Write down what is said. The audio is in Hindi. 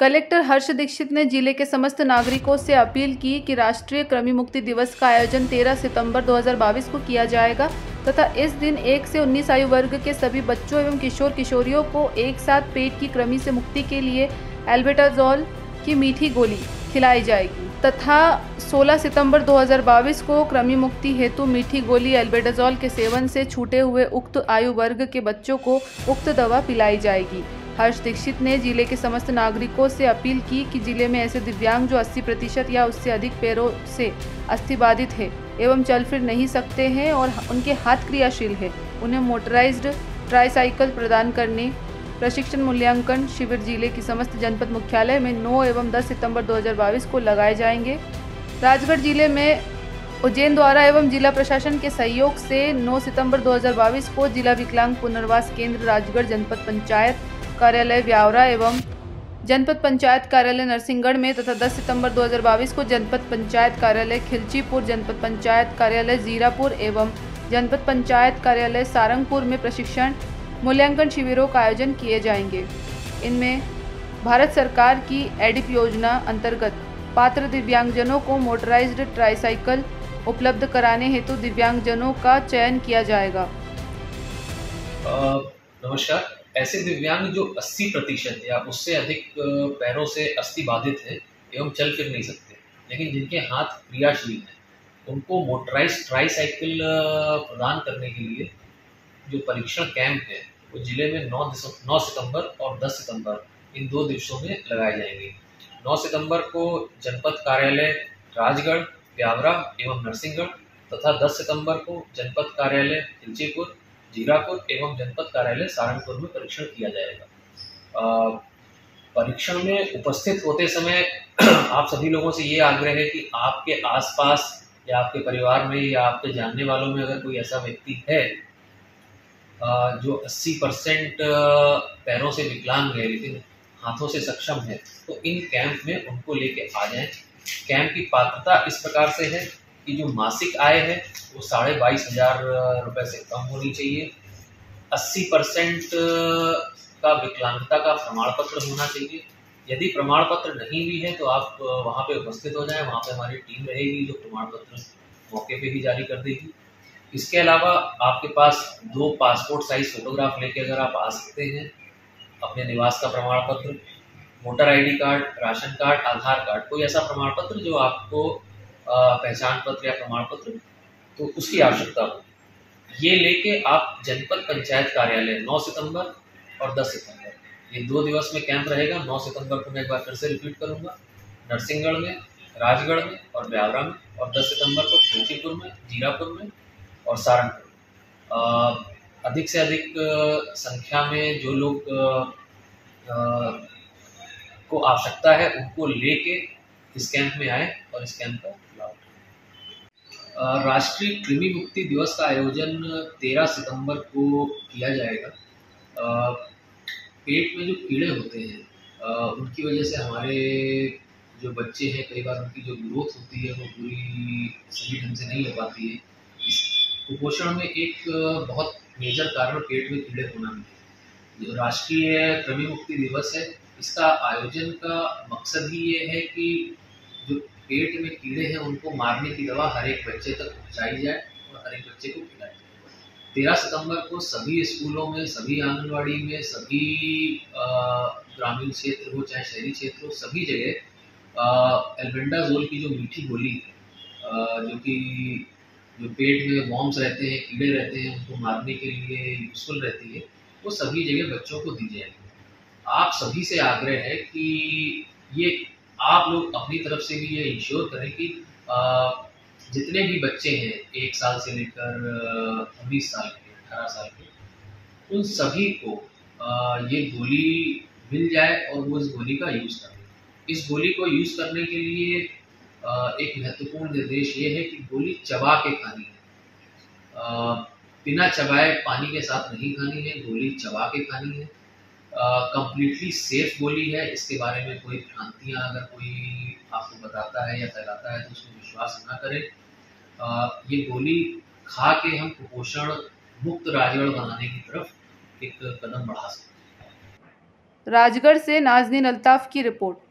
कलेक्टर हर्ष दीक्षित ने जिले के समस्त नागरिकों से अपील की कि राष्ट्रीय कृमि मुक्ति दिवस का आयोजन 13 सितंबर 2022 को किया जाएगा तथा इस दिन 1 से 19 आयु वर्ग के सभी बच्चों एवं किशोर किशोरियों को एक साथ पेट की कृमि से मुक्ति के लिए एल्बेंडाजोल की मीठी गोली खिलाई जाएगी तथा 16 सितंबर 2022 को कृमि मुक्ति हेतु मीठी गोली एल्बेंडाजोल के सेवन से छूटे हुए उक्त आयु वर्ग के बच्चों को उक्त दवा पिलाई जाएगी। हर्ष दीक्षित ने जिले के समस्त नागरिकों से अपील की कि जिले में ऐसे दिव्यांग जो 80% या उससे अधिक पैरों से अस्थिबाधित है एवं चल फिर नहीं सकते हैं और उनके हाथ क्रियाशील है, उन्हें मोटराइज्ड ट्राईसाइकिल प्रदान करने प्रशिक्षण मूल्यांकन शिविर जिले की समस्त जनपद मुख्यालय में 9 एवं 10 सितंबर 2022 को लगाए जाएंगे। राजगढ़ जिले में उज्जैन द्वारा एवं जिला प्रशासन के सहयोग से 9 सितंबर 2022 को जिला विकलांग पुनर्वास केंद्र राजगढ़ जनपद पंचायत कार्यालय ब्यावरा एवं जनपद पंचायत कार्यालय नरसिंहगढ़ में तथा 10 सितंबर 2022 को जनपद पंचायत कार्यालय खिलचीपुर, जनपद पंचायत कार्यालय जीरापुर एवं जनपद पंचायत कार्यालय सारंगपुर में प्रशिक्षण मूल्यांकन शिविरों का आयोजन किए जाएंगे। इनमें भारत सरकार की एडिप योजना अंतर्गत पात्र दिव्यांगजनों को मोटराइज्ड ट्राईसाइकिल उपलब्ध कराने हेतु दिव्यांगजनों का चयन किया जाएगा। नमस्कार। ऐसे दिव्यांग जो 80% या उससे अधिक पैरों से अस्थिबाधित हैं एवं चल फिर नहीं सकते, लेकिन जिनके हाथ क्रियाशील हैं, उनको मोटराइज्ड ट्राईसाइकिल प्रदान करने के लिए जो परीक्षण कैंप है वो जिले में 9 सितंबर और 10 सितंबर इन 2 दिवसों में लगाए जाएंगे। 9 सितंबर को जनपद कार्यालय राजगढ़, ब्यावरा एवं नरसिंहगढ़ तथा 10 सितंबर को जनपद कार्यालय खिलचीपुर, जीरापुर एवं जनपद कार्यालय सारंगपुर में परीक्षण किया जाएगा। परीक्षण में उपस्थित होते समय आप सभी लोगों से ये आग्रह है कि आपके आसपास या आपके परिवार में या आपके जानने वालों में अगर कोई ऐसा व्यक्ति है जो 80% पैरों से विकलांग है लेकिन हाथों से सक्षम है, तो इन कैंप में उनको लेके आ जाएं। कैंप की पात्रता इस प्रकार से है कि जो मासिक आय है वो 22,500 रुपये से कम होनी चाहिए। 80% का विकलांगता का प्रमाण पत्र होना चाहिए। यदि प्रमाण पत्र नहीं भी है तो आप वहाँ पे उपस्थित हो जाएं, वहाँ पे हमारी टीम रहेगी जो प्रमाण पत्र मौके पे ही जारी कर देगी। इसके अलावा आपके पास 2 पासपोर्ट साइज फोटोग्राफ लेके अगर आप आ सकते हैं, अपने निवास का प्रमाण पत्र, voter ID card, ration card, Aadhaar card, कोई ऐसा प्रमाण पत्र जो आपको पहचान पत्र या प्रमाण पत्र, तो उसकी आवश्यकता होगी। ये लेके आप जनपद पंचायत कार्यालय 9 सितंबर और 10 सितंबर ये 2 दिवस में कैंप रहेगा। 9 सितंबर को मैं एक बार फिर से रिपीट करूँगा, नरसिंहगढ़ में, राजगढ़ में और ब्यावरा में, और 10 सितंबर को खिलचीपुर में, जीरापुर में और सारंगपुर। अधिक से अधिक संख्या में जो लोग को आवश्यकता है उनको लेके इस कैंप में आए और इस कैंप का लाभ उठाएं। राष्ट्रीय कृमि मुक्ति दिवस का आयोजन 13 सितंबर को किया जाएगा। पेट में जो कीड़े होते हैं उनकी वजह से हमारे जो बच्चे हैं, कई बार उनकी जो ग्रोथ होती है वो पूरी सही ढंग से नहीं हो पाती है। इस कुपोषण में एक बहुत मेजर कारण पेट में कीड़े होना भी है। जो राष्ट्रीय कृमि मुक्ति दिवस है, इसका आयोजन का मकसद ही ये है कि जो पेट में कीड़े हैं उनको मारने की दवा हर एक बच्चे तक पहुंचाई जाए और हर एक बच्चे को खिलाई जाए। 13 सितंबर को सभी स्कूलों में, सभी आंगनवाड़ी में, सभी ग्रामीण क्षेत्र हो चाहे शहरी क्षेत्र हो, सभी जगह एल्बेंडाजोल की जो मीठी गोली जो कि जो पेट में वॉर्म्स रहते हैं, कीड़े रहते हैं, उनको मारने के लिए यूजफुल रहती है, वो सभी जगह बच्चों को दी जाएगी। आप सभी से आग्रह है कि ये आप लोग अपनी तरफ से भी ये इंश्योर करें कि जितने भी बच्चे हैं 1 साल से लेकर 19 साल के, 18 साल के, उन सभी को ये गोली मिल जाए और वो इस गोली का यूज़ करें। इस गोली को यूज़ करने के लिए एक महत्वपूर्ण निर्देश ये है कि गोली चबा के खानी है, बिना चबाए पानी के साथ नहीं खानी है, गोली चबा के खानी है। कंप्लीटली सेफ गोली है, इसके बारे में कोई भ्रांतियाँ अगर कोई आपको बताता है या फैलाता है तो उसमें विश्वास ना करें। ये गोली खा के हम कुपोषण मुक्त राजगढ़ बनाने की तरफ एक कदम बढ़ा सकते हैं। राजगढ़ से नाजनीन अल्ताफ की रिपोर्ट।